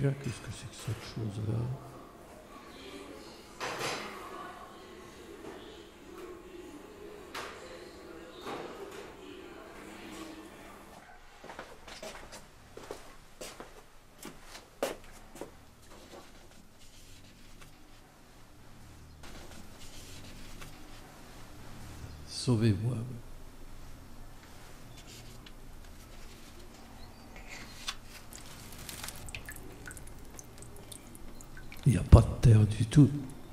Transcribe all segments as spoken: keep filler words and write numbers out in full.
Tiens, qu'est-ce que c'est que cette chose-là? Sauvez-moi. Il n'y a pas de terre du tout.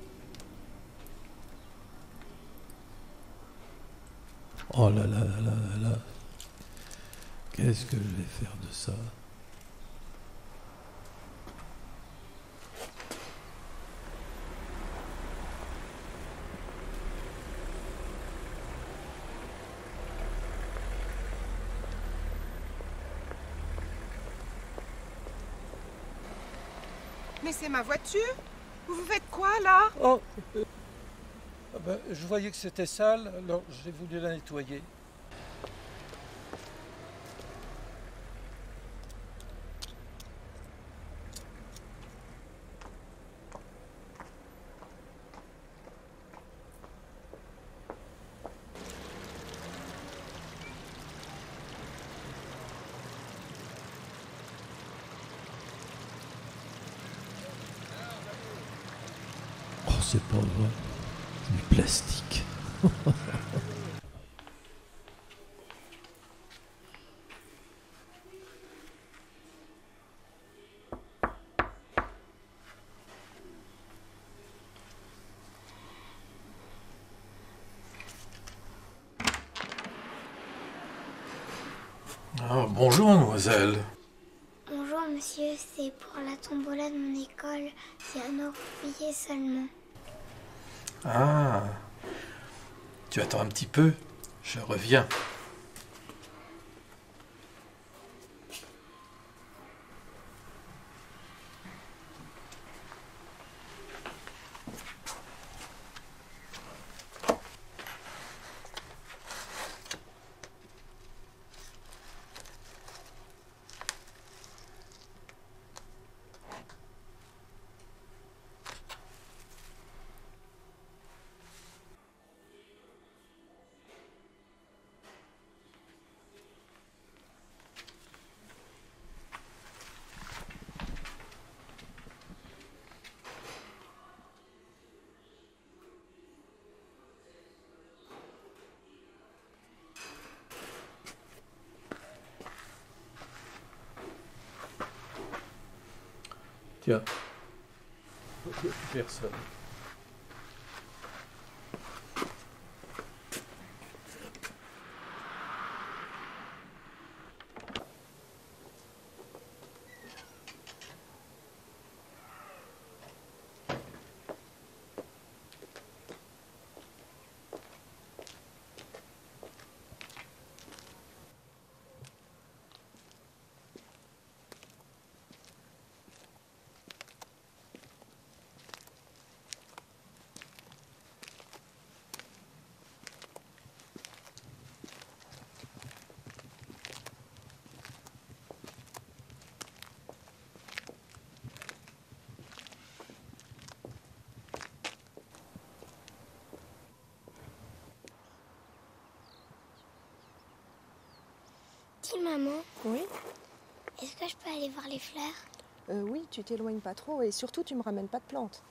Oh là là là là là là. Qu'est-ce que je vais faire de ça? Mais c'est ma voiture? Vous faites quoi là? Oh euh, ah ben, je voyais que c'était sale, alors j'ai voulu la nettoyer. Oh, c'est pas vrai. Du plastique. Ah, bonjour, mademoiselle. Bonjour monsieur, c'est pour la tombola de mon école, c'est un euro billet seulement. Ah, tu attends un petit peu, je reviens. Tiens. Personne. Dis maman, Oui, est-ce que je peux aller voir les fleurs? euh, oui, tu t'éloignes pas trop et surtout tu me ramènes pas de plantes.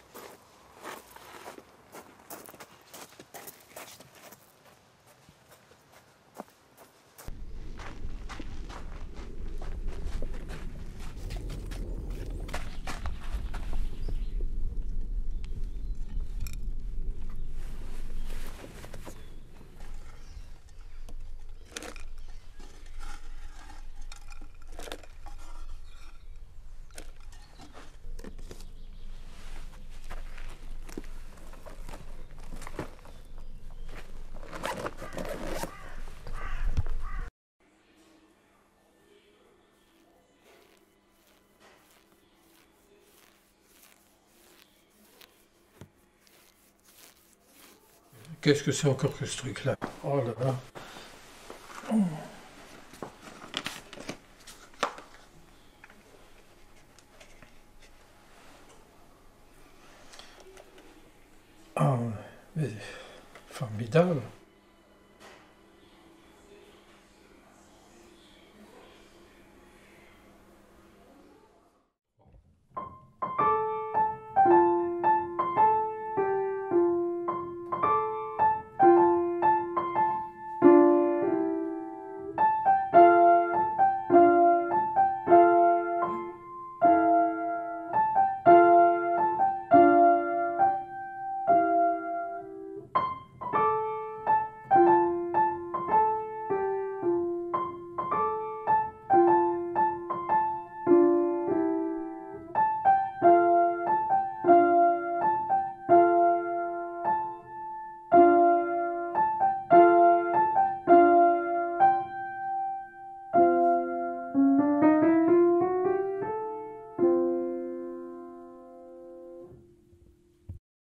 Qu'est-ce que c'est encore que ce truc-là? Oh là là. Oh. évidemment.